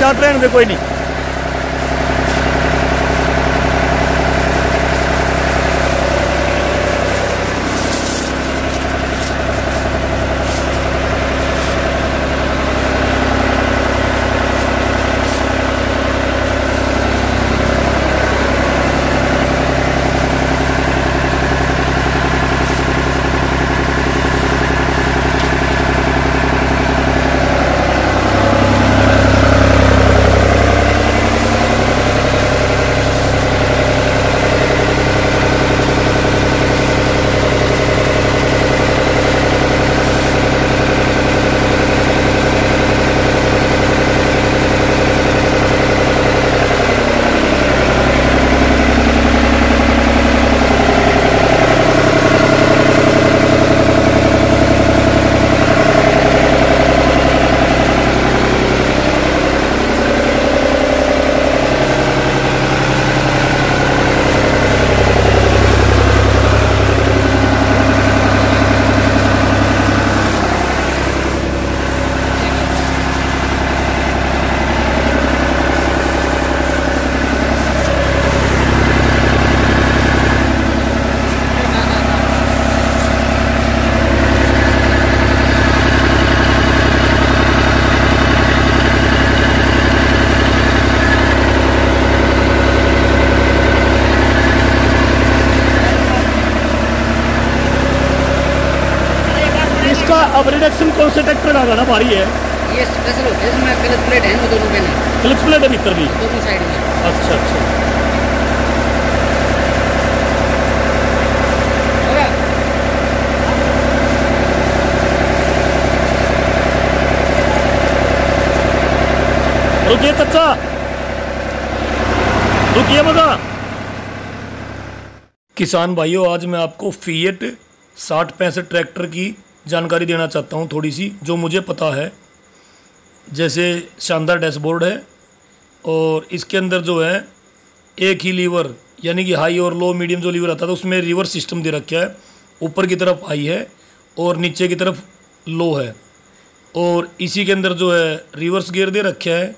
Start रहने दे, कोई नहीं। अब रिडक्शन कौन से ट्रैक्टर का ना भारी है? ये स्पेशल होता है, इसमें क्लच प्लेट है, वो दोनों में नहीं। क्लच प्लेट है भीतर भी, दोनों साइड में। अच्छा अच्छा। रुकिए चाचा, रुकिए मजा। किसान भाइयों, आज मैं आपको फिएट 6065 ट्रैक्टर की जानकारी देना चाहता हूं, थोड़ी सी जो मुझे पता है। जैसे शानदार डैशबोर्ड है और इसके अंदर जो है एक ही लीवर, यानी कि हाई और लो मीडियम जो लीवर आता है तो उसमें रिवर्स सिस्टम दे रखा है। ऊपर की तरफ हाई है और नीचे की तरफ लो है, और इसी के अंदर जो है रिवर्स गियर दे रखा है।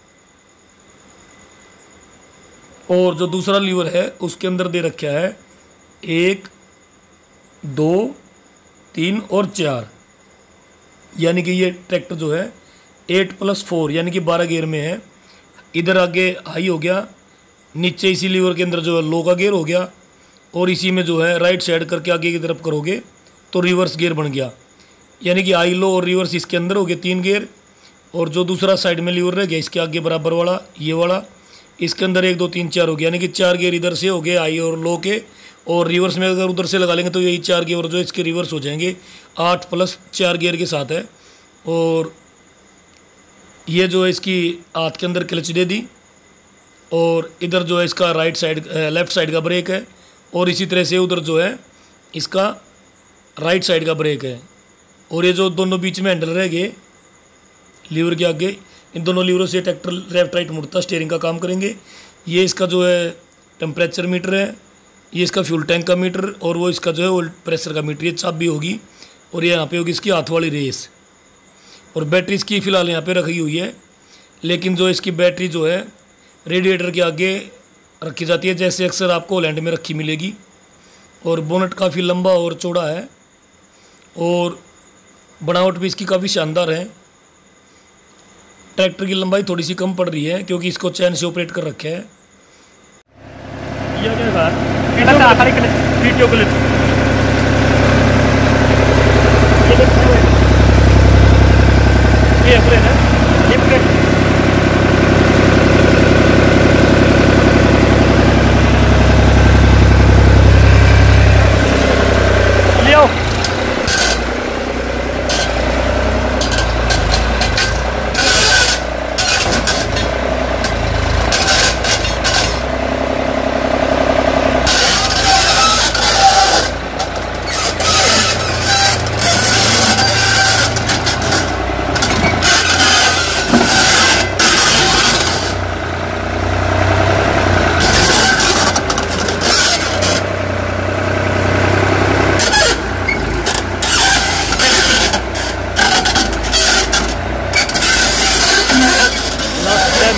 और जो दूसरा लीवर है उसके अंदर दे रखा है 1 2 3 और 4, यानी कि ये ट्रैक्टर जो है 8+4 यानी कि 12 गियर में है। इधर आगे हाई हो गया, नीचे इसी लीवर के अंदर जो है लो का गियर हो गया, और इसी में जो है राइट साइड करके आगे की तरफ करोगे तो रिवर्स गियर बन गया, यानी कि हाई लो और रिवर्स इसके अंदर हो गए 3 गियर। और जो दूसरा साइड में लीवर रह गया इसके आगे बराबर वाला, ये वाला, इसके अंदर 1 2 3 4 हो गया, यानी कि 4 गियर इधर से हो गए हाई और लो के। और रिवर्स में अगर उधर से लगा लेंगे तो यही 4 गियर जो इसके रिवर्स हो जाएंगे, 8+4 गियर के साथ है। और ये जो है इसकी हाथ के अंदर क्लच दे दी, और इधर जो है इसका राइट साइड लेफ़्ट साइड का ब्रेक है, और इसी तरह से उधर जो है इसका राइट साइड का ब्रेक है। और ये जो दोनों बीच में हैंडल रह गए लीवर के आगे, इन दोनों लीवरों से ट्रैक्टर लेफ्ट राइट मुड़ता स्टीयरिंग का काम करेंगे। ये इसका जो है टेम्परेचर मीटर है, ये इसका फ्यूल टैंक का मीटर, और वो इसका जो है ऑयल प्रेशर का मीटर। ये चाबी होगी, और ये यहाँ पे होगी इसकी हाथ वाली रेस। और बैटरी इसकी फ़िलहाल यहाँ पे रखी हुई है, लेकिन जो इसकी बैटरी जो है रेडिएटर के आगे रखी जाती है, जैसे अक्सर आपको हॉलैंड में रखी मिलेगी। और बोनट काफ़ी लंबा और चौड़ा है, और बनावट भी इसकी काफ़ी शानदार है। ट्रैक्टर की लंबाई थोड़ी सी कम पड़ रही है क्योंकि इसको चैन से ऑपरेट कर रखा है। ये क्या है? वीडियो क्लिप ये प्लेन है, ये प्लेन ले आओ।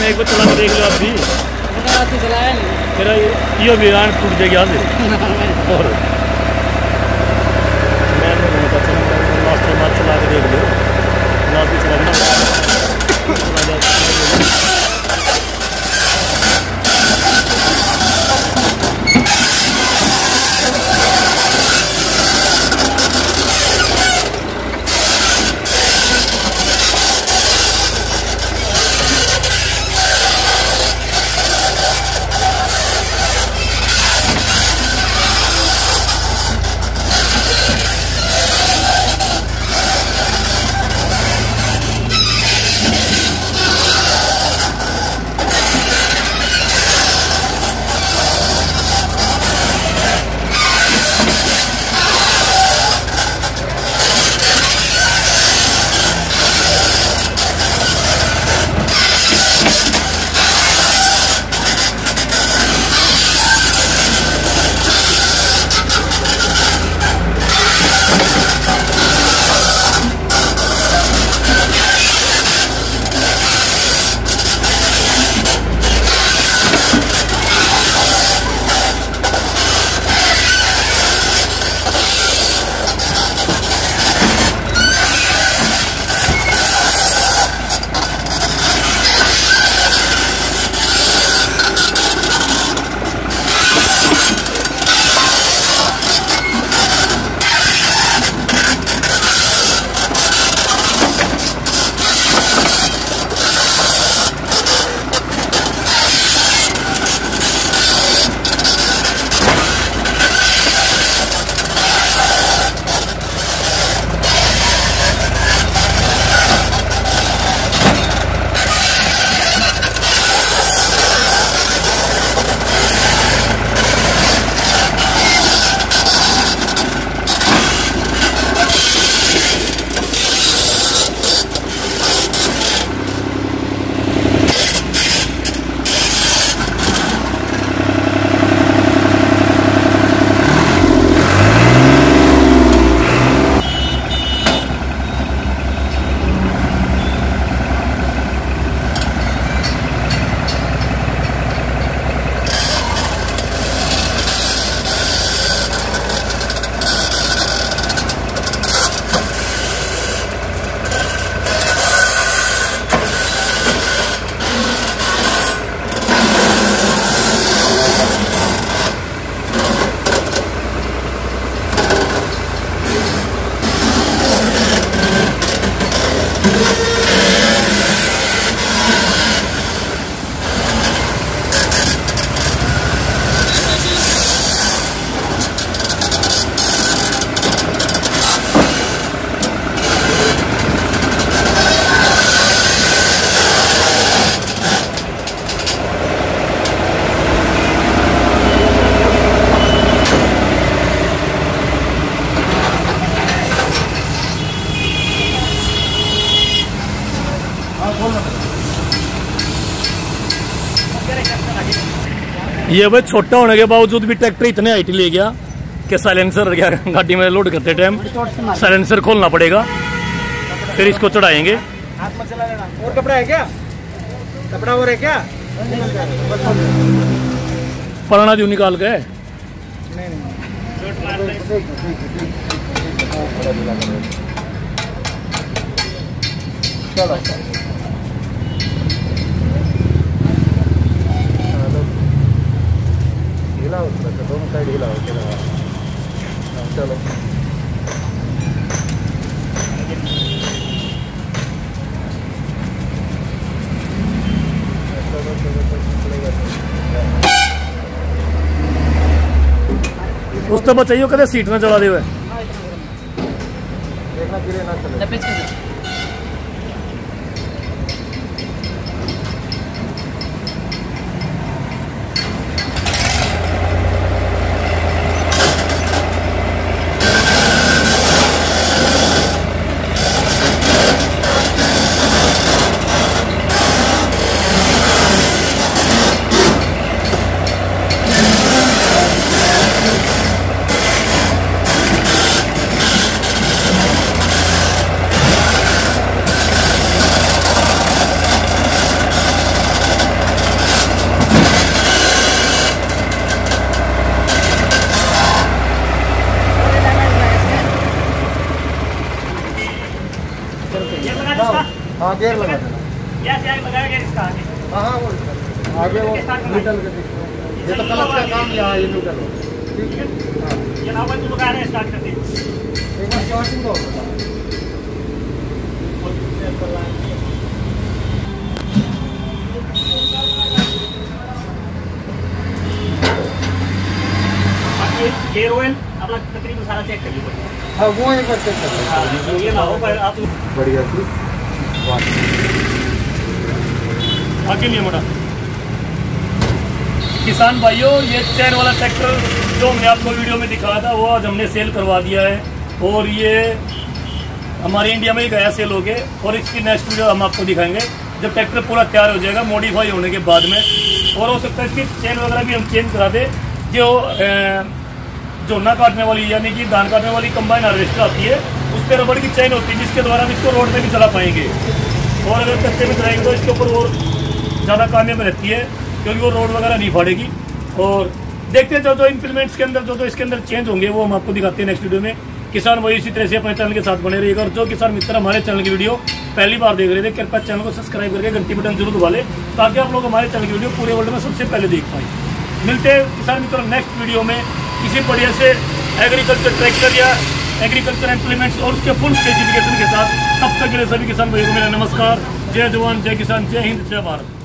में एक बार चला के देख लो आप भी। मैंने चलाया नहीं। तेरा ये भी आन टूट जाएगी यहाँ से। और मैं बहुत अच्छा लास्ट टाइम आज चला के देख लो, लास्ट भी चला ये भाई छोटा होने के बावजूद भी ट्रैक्टर इतने हाइट ले गया कि साइलेंसर गाड़ी में लोड करते टाइम साइलेंसर खोलना पड़ेगा, फिर इसको चढ़ाएंगे। और कपड़ा है क्या? कपड़ा और है क्या? पराना जो निकाल के चलो हिला दोनों साइड हिला चलो उस तो बचाइयो कदे सीट ना चला दे देखना गिरे ना चले। हाँ गेयर लगा देना। लगाएगा इसका आगे। हाँ हाँ वो आगे वो न्यूट्रल के देखो। ये तो क्लच का काम यहाँ ये न्यूट्रल हो। ठीक है। हाँ ये ना बंद लगा रहे स्टार्ट कर दे। एक बार स्टार्टिंग हो। गेयर ऑयल अपना तकरीबन सारा चेक कर लीजिए। हाँ वो एक बार चेक कर लो। ये ना हो पर आप बढ़िया सी आगे नहीं मोड़ा। किसान भाइयों, ये चैन वाला ट्रैक्टर जो हमने आपको वीडियो में दिखाया था वो आज हमने सेल करवा दिया है और ये हमारे इंडिया में ही गया सेल हो गए और इसकी नेक्स्ट वीडियो हम आपको दिखाएंगे जब ट्रैक्टर पूरा तैयार हो जाएगा मॉडिफाई होने के बाद में। और हो सकता है इसकी चेन वगैरह भी हम चेंज करा दें। जो जोना काटने वाली यानी कि धान काटने वाली कंबाइन हार्वेस्टर आती है उस पर रबड़ की चेन होती है जिसके द्वारा हम इसको रोड में भी चला पाएंगे। और अगर कच्चे में चलाएंगे तो इसके ऊपर और ज़्यादा कामयाब रहती है क्योंकि वो रोड वगैरह नहीं फाड़ेगी। और देखते हैं जो इम्प्लीमेंट्स के अंदर जो इसके अंदर चेंज होंगे वो हम आपको दिखाते हैं नेक्स्ट वीडियो में। किसान भाई इसी तरह से अपने चैनल के साथ बने रहिएगा और जो किसान मित्र हमारे चैनल की वीडियो पहली बार देख रहे थे कृपया चैनल को सब्सक्राइब करके घंटी बटन जरूर दबा लें ताकि आप लोग हमारे चैनल की वीडियो पूरे वर्ल्ड में सबसे पहले देख पाएँ। मिलते हैं किसान मित्रों नेक्स्ट वीडियो में किसी बढ़िया से एग्रीकल्चर ट्रैक्टर या एग्रीकल्चर इम्प्लीमेंट्स और उसके फुल स्पेसिफिकेशन के साथ। तब तक के लिए सभी किसान भाइयों को मेरा नमस्कार। जय जवान जय किसान जय हिंद जय भारत।